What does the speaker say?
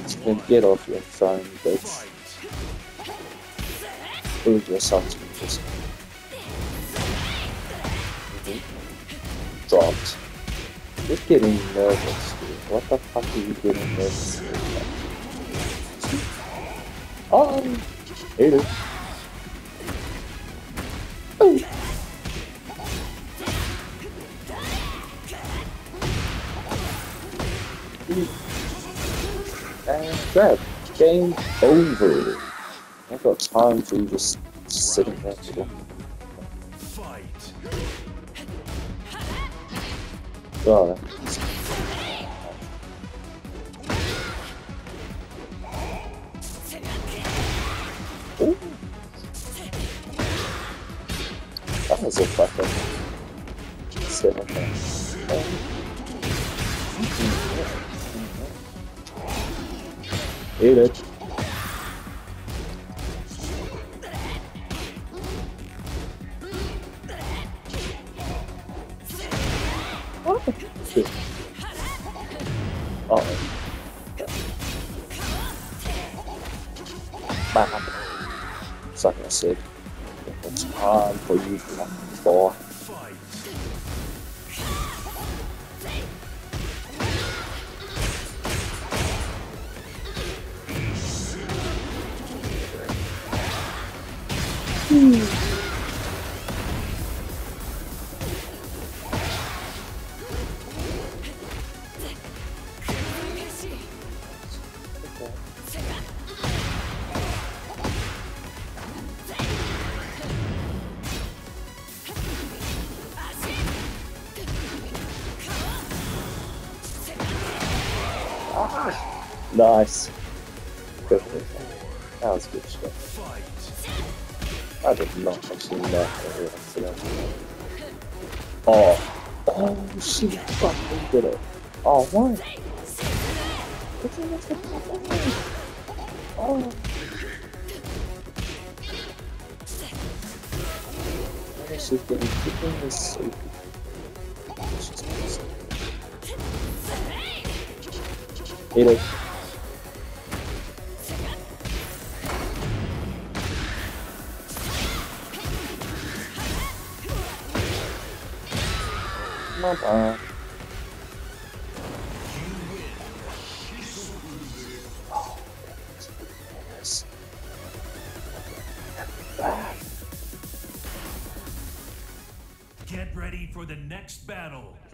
Then get off your phone, bitch. Prove yourself to me, just dropped. Just getting nervous, dude. What the fuck are you getting nervous about? Oh, hate it. Oh. And grab. Game over. I've got time for you just sitting there. Oh, ooh. That was a fucking sit with that. Eat it. Uh-oh. Bam. It's like I said, it's time for you to fall. Nice. Good. That was good stuff. I did not actually know that. Oh. Oh, she fucking did it. Oh, what? Oh. She's getting kicking this so good. Hit it. Mama. Oh, yes. Get ready for the next battle.